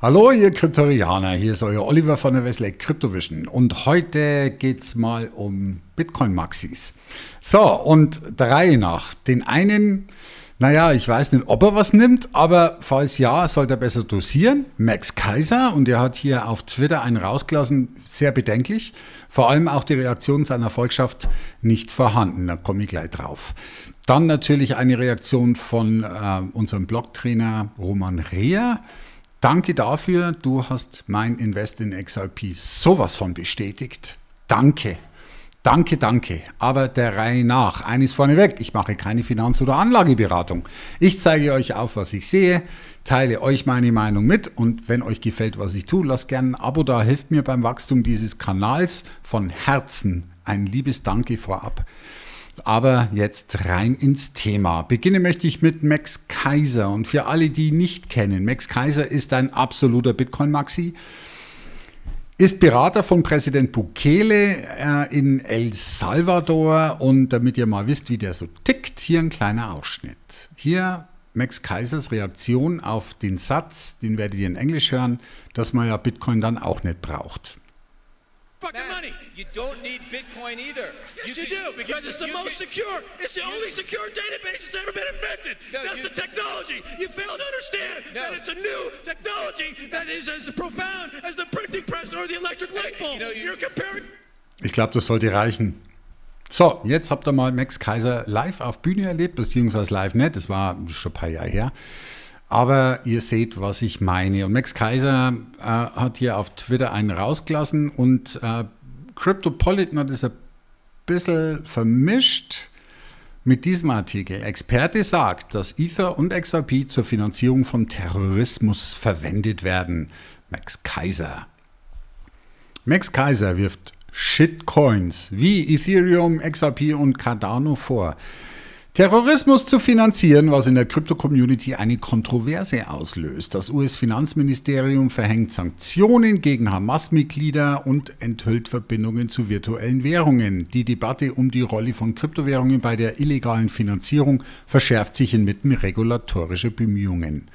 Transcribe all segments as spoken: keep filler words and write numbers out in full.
Hallo ihr Kryptorianer, hier ist euer Oliver von der Westlake Cryptovision und heute geht es mal um Bitcoin-Maxis. So, und der Reihe nach. Den einen, naja, ich weiß nicht, ob er was nimmt, aber falls ja, sollte er besser dosieren. Max Keiser, und er hat hier auf Twitter einen rausgelassen, sehr bedenklich. Vor allem auch die Reaktion seiner Volkschaft nicht vorhanden, da komme ich gleich drauf. Dann natürlich eine Reaktion von äh, unserem Blogtrainer Roman Reher. Danke dafür, du hast mein Invest in X R P sowas von bestätigt. Danke, danke, danke. Aber der Reihe nach, eines vorneweg, ich mache keine Finanz- oder Anlageberatung. Ich zeige euch auf, was ich sehe, teile euch meine Meinung mit und wenn euch gefällt, was ich tue, lasst gerne ein Abo da, hilft mir beim Wachstum dieses Kanals. Von Herzen ein liebes Danke vorab. Aber jetzt rein ins Thema. Beginnen möchte ich mit Max Keiser. Und für alle, die ihn nicht kennen, Max Keiser ist ein absoluter Bitcoin-Maxi, ist Berater von Präsident Bukele äh, in El Salvador. Und damit ihr mal wisst, wie der so tickt, hier ein kleiner Ausschnitt. Hier Max Keisers Reaktion auf den Satz, den werdet ihr in Englisch hören, dass man ja Bitcoin dann auch nicht braucht. Fucking money. You don't need Bitcoin either. Yes, You you, can- do, because you it's can- the you most can- secure. It's the you- only secure database that's ever been invented. No, That's you- the technology. You fail to understand No. that it's a new technology that is as profound as the printing press or the electric light bulb. You know, you- You're comparing. Ich glaube, das sollte reichen. So, jetzt habt ihr mal Max Keiser live auf Bühne erlebt, beziehungsweise live nicht, das war schon ein paar Jahre her. Aber ihr seht, was ich meine. Und Max Keiser äh, hat hier auf Twitter einen rausgelassen und äh, Cryptopolitan hat es ein bisschen vermischt mit diesem Artikel. Experte sagt, dass Ether und X R P zur Finanzierung von Terrorismus verwendet werden. Max Keiser. Max Keiser wirft Shitcoins wie Ethereum, X R P und Cardano vor. Terrorismus zu finanzieren, was in der Krypto-Community eine Kontroverse auslöst. Das U S-Finanzministerium verhängt Sanktionen gegen Hamas-Mitglieder und enthüllt Verbindungen zu virtuellen Währungen. Die Debatte um die Rolle von Kryptowährungen bei der illegalen Finanzierung verschärft sich inmitten regulatorischer Bemühungen.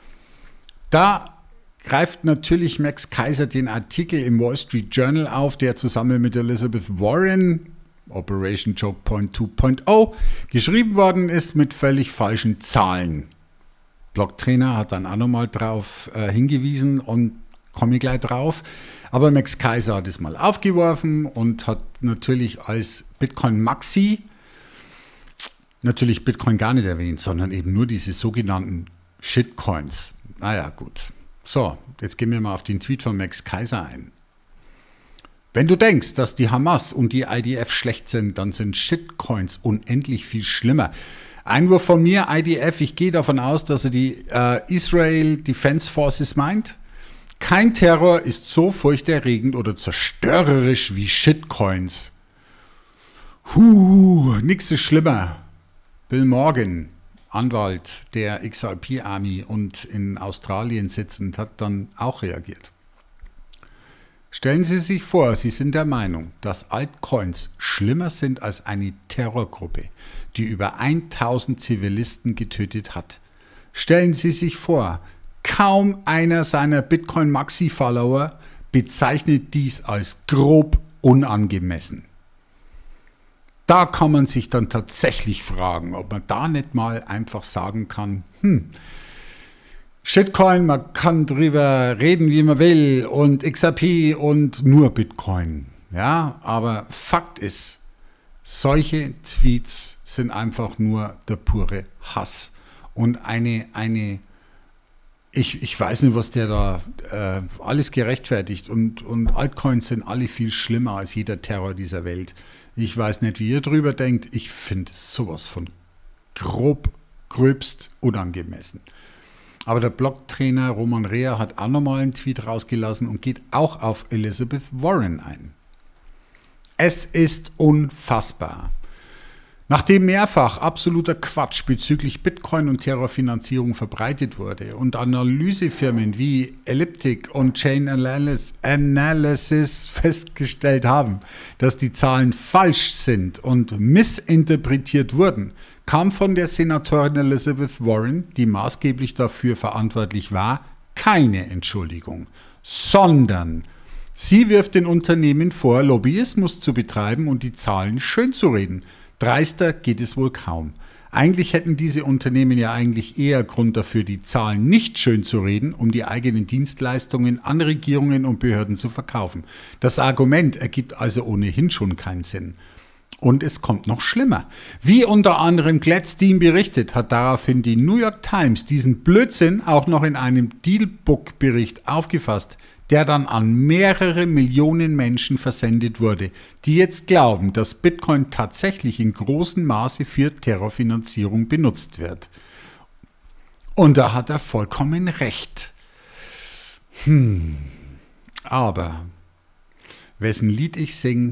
Da greift natürlich Max Keiser den Artikel im Wall Street Journal auf, der zusammen mit Elizabeth Warren, Operation Choke Point zwei Punkt null, geschrieben worden ist mit völlig falschen Zahlen. Blogtrainer hat dann auch nochmal drauf äh, hingewiesen und komme ich gleich drauf. Aber Max Keiser hat es mal aufgeworfen und hat natürlich als Bitcoin Maxi natürlich Bitcoin gar nicht erwähnt, sondern eben nur diese sogenannten Shitcoins. Naja, gut. So, jetzt gehen wir mal auf den Tweet von Max Keiser ein. Wenn du denkst, dass die Hamas und die I D F schlecht sind, dann sind Shitcoins unendlich viel schlimmer. Einwurf von mir, I D F, ich gehe davon aus, dass er die äh, Israel Defense Forces meint. Kein Terror ist so furchterregend oder zerstörerisch wie Shitcoins. Huh, nix ist schlimmer. Bill Morgan, Anwalt der X R P Army und in Australien sitzend, hat dann auch reagiert. Stellen Sie sich vor, Sie sind der Meinung, dass Altcoins schlimmer sind als eine Terrorgruppe, die über tausend Zivilisten getötet hat. Stellen Sie sich vor, kaum einer seiner Bitcoin-Maxi-Follower bezeichnet dies als grob unangemessen. Da kann man sich dann tatsächlich fragen, ob man da nicht mal einfach sagen kann, hm, Shitcoin, man kann drüber reden, wie man will, und X R P und nur Bitcoin. Ja, aber Fakt ist, solche Tweets sind einfach nur der pure Hass. Und eine, eine ich, ich weiß nicht, was der da äh, alles gerechtfertigt. Und, und Altcoins sind alle viel schlimmer als jeder Terror dieser Welt. Ich weiß nicht, wie ihr drüber denkt. Ich finde es sowas von grob, gröbst unangemessen. Aber der Blogtrainer Roman Reher hat auch nochmal einen Tweet rausgelassen und geht auch auf Elizabeth Warren ein. Es ist unfassbar. Nachdem mehrfach absoluter Quatsch bezüglich Bitcoin und Terrorfinanzierung verbreitet wurde und Analysefirmen wie Elliptic und Chain Analysis festgestellt haben, dass die Zahlen falsch sind und missinterpretiert wurden, kam von der Senatorin Elizabeth Warren, die maßgeblich dafür verantwortlich war, keine Entschuldigung, sondern sie wirft den Unternehmen vor, Lobbyismus zu betreiben und die Zahlen schönzureden. Dreister geht es wohl kaum. Eigentlich hätten diese Unternehmen ja eigentlich eher Grund dafür, die Zahlen nicht schön zu reden, um die eigenen Dienstleistungen an Regierungen und Behörden zu verkaufen. Das Argument ergibt also ohnehin schon keinen Sinn. Und es kommt noch schlimmer. Wie unter anderem Gladstein berichtet, hat daraufhin die New York Times diesen Blödsinn auch noch in einem Dealbook-Bericht aufgefasst, der dann an mehrere Millionen Menschen versendet wurde, die jetzt glauben, dass Bitcoin tatsächlich in großem Maße für Terrorfinanzierung benutzt wird. Und da hat er vollkommen recht. Hm. Aber wessen Lied ich singe?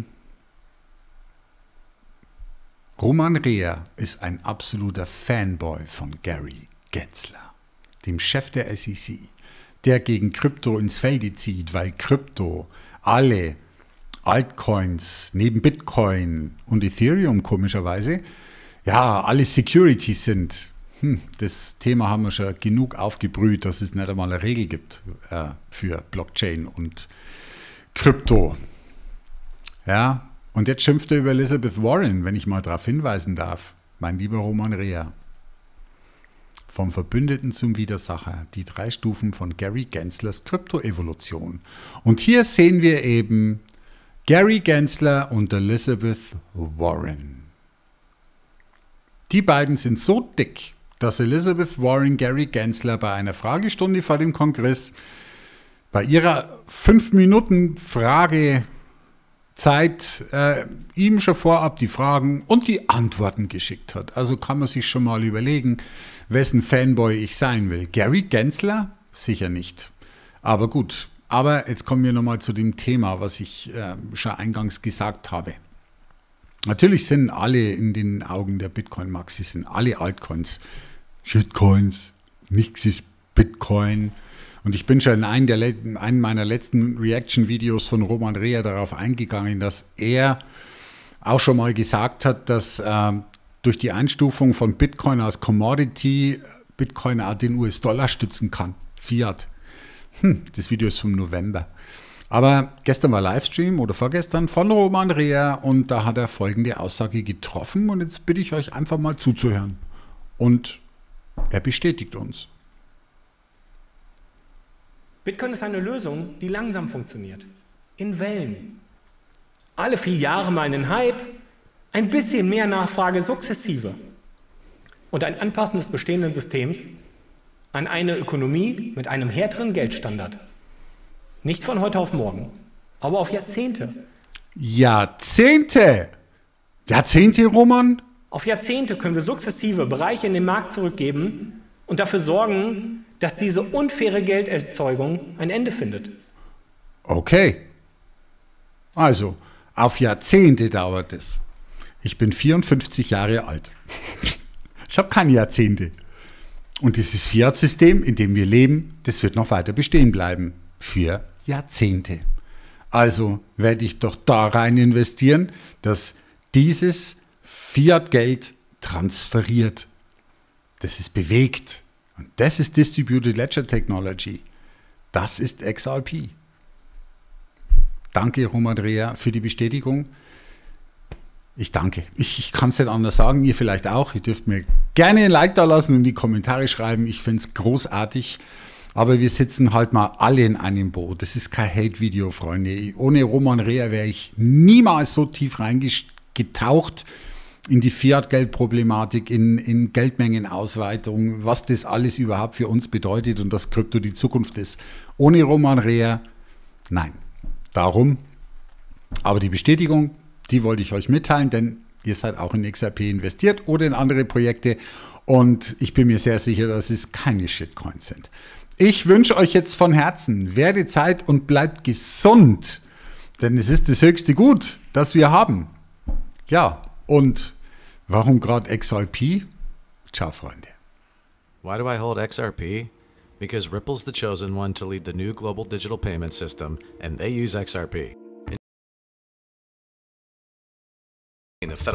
Roman Rea ist ein absoluter Fanboy von Gary Gensler, dem Chef der S E C, der gegen Krypto ins Felde zieht, weil Krypto alle Altcoins neben Bitcoin und Ethereum komischerweise, ja, alle Securities sind. Hm, das Thema haben wir schon genug aufgebrüht, dass es nicht einmal eine Regel gibt äh, für Blockchain und Krypto. Ja, und jetzt schimpft er über Elizabeth Warren, wenn ich mal darauf hinweisen darf, mein lieber Roman Rea. Vom Verbündeten zum Widersacher, die drei Stufen von Gary Genslers Kryptoevolution. Und hier sehen wir eben Gary Gensler und Elizabeth Warren. Die beiden sind so dick, dass Elizabeth Warren Gary Gensler bei einer Fragestunde vor dem Kongress bei ihrer fünf Minuten Fragezeit äh, ihm schon vorab die Fragen und die Antworten geschickt hat. Also kann man sich schon mal überlegen, wessen Fanboy ich sein will. Gary Gensler? Sicher nicht. Aber gut, aber jetzt kommen wir nochmal zu dem Thema, was ich äh, schon eingangs gesagt habe. Natürlich sind alle in den Augen der Bitcoin-Maxis, sind alle Altcoins Shitcoins, nichts ist Bitcoin. Und ich bin schon in einem, der, einem meiner letzten Reaction-Videos von Roman Rea darauf eingegangen, dass er auch schon mal gesagt hat, dass äh, durch die Einstufung von Bitcoin als Commodity Bitcoin auch den U S-Dollar stützen kann. Fiat. Hm, das Video ist vom November. Aber gestern war Livestream oder vorgestern von Roman Rea und da hat er folgende Aussage getroffen und jetzt bitte ich euch einfach mal zuzuhören. Und er bestätigt uns. Bitcoin ist eine Lösung, die langsam funktioniert. In Wellen. Alle vier Jahre mal einen Hype, ein bisschen mehr Nachfrage sukzessive. Und ein Anpassen des bestehenden Systems an eine Ökonomie mit einem härteren Geldstandard. Nicht von heute auf morgen, aber auf Jahrzehnte. Jahrzehnte? Jahrzehnte, Roman? Auf Jahrzehnte können wir sukzessive Bereiche in den Markt zurückgeben und dafür sorgen, dass diese unfaire Gelderzeugung ein Ende findet. Okay. Also, auf Jahrzehnte dauert es. Ich bin vierundfünfzig Jahre alt. Ich habe keine Jahrzehnte. Und dieses Fiat-System, in dem wir leben, das wird noch weiter bestehen bleiben. Für Jahrzehnte. Also werde ich doch da rein investieren, dass dieses Fiat-Geld transferiert. Das ist bewegt. Und das ist Distributed Ledger Technology. Das ist X R P. Danke, Roman Rea, für die Bestätigung. Ich danke. Ich, ich kann es nicht anders sagen, ihr vielleicht auch. Ihr dürft mir gerne ein Like da lassen und in die Kommentare schreiben. Ich finde es großartig. Aber wir sitzen halt mal alle in einem Boot. Das ist kein Hate-Video, Freunde. Ohne Roman Rea wäre ich niemals so tief reingetaucht in die Fiat-Geld-Problematik, in, in Geldmengenausweitung, was das alles überhaupt für uns bedeutet und dass Krypto die Zukunft ist. Ohne Roman Rea, nein. Darum, aber die Bestätigung, die wollte ich euch mitteilen, denn ihr seid auch in X R P investiert oder in andere Projekte und ich bin mir sehr sicher, dass es keine Shitcoins sind. Ich wünsche euch jetzt von Herzen, werdet Zeit und bleibt gesund, denn es ist das höchste Gut, das wir haben. Ja, und warum gerade X R P? Ciao, Freunde. Why do I hold X R P? Because Ripple's the chosen one to lead the new global digital payment system, and they use X R P.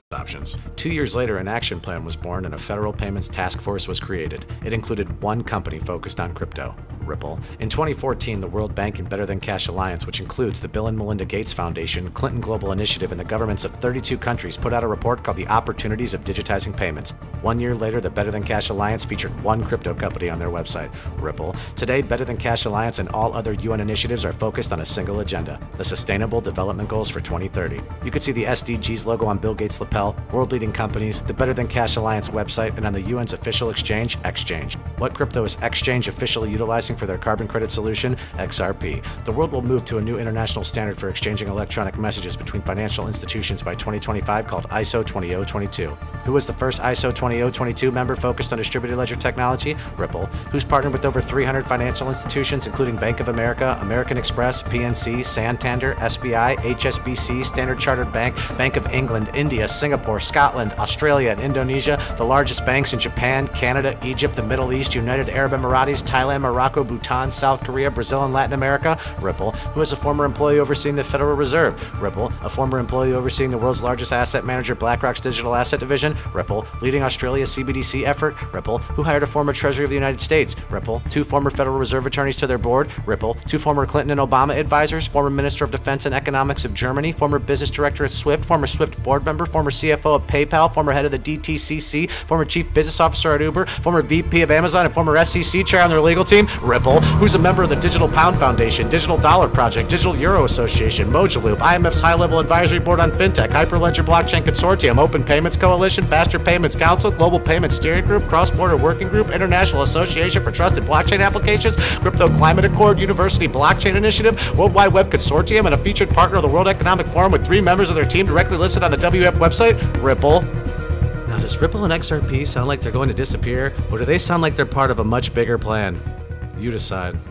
options. Two years later, an action plan was born and a federal payments task force was created. It included one company focused on crypto, Ripple. In twenty fourteen, the World Bank and Better Than Cash Alliance, which includes the Bill and Melinda Gates Foundation, Clinton Global Initiative, and the governments of thirty-two countries, put out a report called The Opportunities of Digitizing Payments. One year later, the Better Than Cash Alliance featured one crypto company on their website, Ripple. Today, Better Than Cash Alliance and all other U N initiatives are focused on a single agenda, the Sustainable Development Goals for twenty thirty. You can see the S D Gs logo on Bill Gates' lapel, world-leading companies, the Better Than Cash Alliance website, and on the U N's official exchange, Exchange. What crypto is Exchange officially utilizing for their carbon credit solution? X R P. The world will move to a new international standard for exchanging electronic messages between financial institutions by twenty twenty-five called I S O twenty oh twenty-two. Who was the first I S O twenty oh twenty-two member focused on distributed ledger technology? Ripple. Who's partnered with over three hundred financial institutions, including Bank of America, American Express, P N C, Santander, S B I, H S B C, Standard Chartered Bank, Bank of England, India, Singapore, Scotland, Australia, and Indonesia, the largest banks in Japan, Canada, Egypt, the Middle East, United Arab Emirates, Thailand, Morocco, Bhutan, South Korea, Brazil, and Latin America? Ripple. Who is a former employee overseeing the Federal Reserve? Ripple. A former employee overseeing the world's largest asset manager, BlackRock's digital asset division? Ripple. Leading Australia's C B D C effort? Ripple. Who hired a former Treasury of the United States? Ripple. Two former Federal Reserve attorneys to their board? Ripple. Two former Clinton and Obama advisors? Former Minister of Defense and Economics of Germany? Former business director at Swift? Former Swift board member? Former C F O of PayPal? Former head of the D T C C? Former chief business officer at Uber? Former V P of Amazon and former S E C chair on their legal team? Ripple. Who's a member of the Digital Pound Foundation, Digital Dollar Project, Digital Euro Association, Mojaloop, I M F's high-level advisory board on fintech, Hyperledger Blockchain Consortium, Open Payments Coalition, Faster Payments Council, Global Payments Steering Group, Cross-Border Working Group, International Association for Trusted Blockchain Applications, Crypto Climate Accord, University Blockchain Initiative, World Wide Web Consortium, and a featured partner of the World Economic Forum with three members of their team directly listed on the W F website? Ripple. Now, does Ripple and X R P sound like they're going to disappear, or do they sound like they're part of a much bigger plan? You decide.